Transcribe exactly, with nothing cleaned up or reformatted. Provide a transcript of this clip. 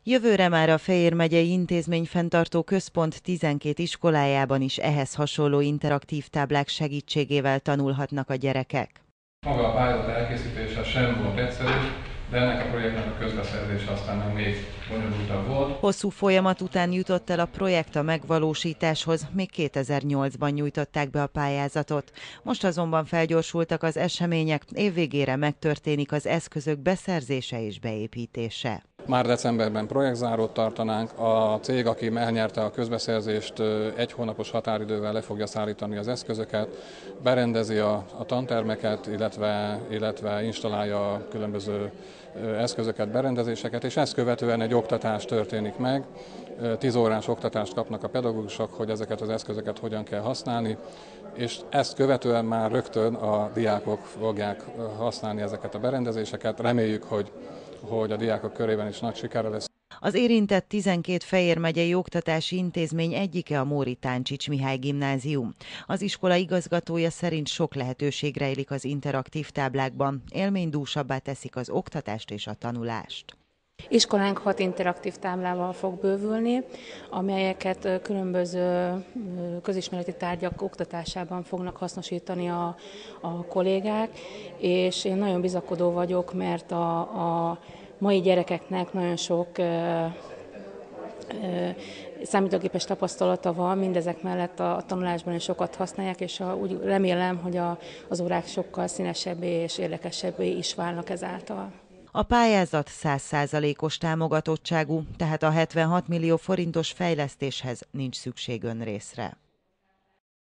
Jövőre már a Fejér megyei intézményfenntartó központ tizenkét iskolájában is ehhez hasonló interaktív táblák segítségével tanulhatnak a gyerekek. Maga a pályázat elkészítése sem volt egyszerű, de ennek a projektnek a közbeszerzése aztán meg még bonyolultabb volt. Hosszú folyamat után jutott el a projekt a megvalósításhoz, még kétezer-nyolcban nyújtották be a pályázatot. Most azonban felgyorsultak az események, évvégére megtörténik az eszközök beszerzése és beépítése. Már decemberben projektzárót tartanánk, a cég, aki elnyerte a közbeszerzést, egy hónapos határidővel le fogja szállítani az eszközöket, berendezi a, a tantermeket, illetve, illetve installálja a különböző eszközöket, berendezéseket, és ezt követően egy oktatás történik meg. Tíz órás oktatást kapnak a pedagógusok, hogy ezeket az eszközöket hogyan kell használni, és ezt követően már rögtön a diákok fogják használni ezeket a berendezéseket. Reméljük, hogy hogy a diákok körében is nagy sikere lesz. Az érintett tizenkét Fejér megyei oktatási intézmény egyike a Móri Táncsics Mihály Gimnázium. Az iskola igazgatója szerint sok lehetőség rejlik az interaktív táblákban, élménydúsabbá teszik az oktatást és a tanulást. Iskolánk hat interaktív táblával fog bővülni, amelyeket különböző közismereti tárgyak oktatásában fognak hasznosítani a, a kollégák, és én nagyon bizakodó vagyok, mert a, a mai gyerekeknek nagyon sok ö, ö, számítógépes tapasztalata van, mindezek mellett a, a tanulásban is sokat használják, és a, úgy remélem, hogy a, az órák sokkal színesebbé és érdekesebbé is válnak ezáltal. A pályázat száz százalékos támogatottságú, tehát a hetvenhat millió forintos fejlesztéshez nincs szükség önrészre.